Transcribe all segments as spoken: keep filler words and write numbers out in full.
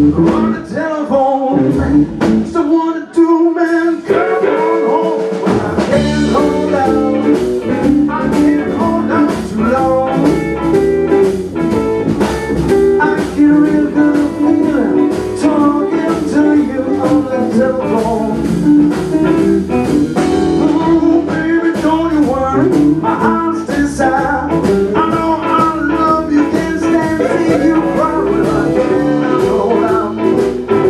on the telephone, someone to do, man, come on home. Well, I can't hold out, I can't hold out too long. I get a real good feeling talking to you on the telephone. Ooh, baby, don't you worry, my heart's desire. I know I love you, can't stand to see you cry. Well, I can't hold out,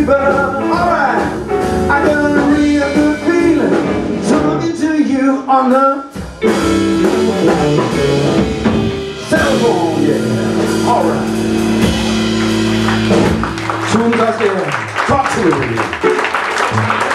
fever. Alright, I got a real good feeling talking to you on the cell phone, yeah. Alright. As soon as I say, talk to me.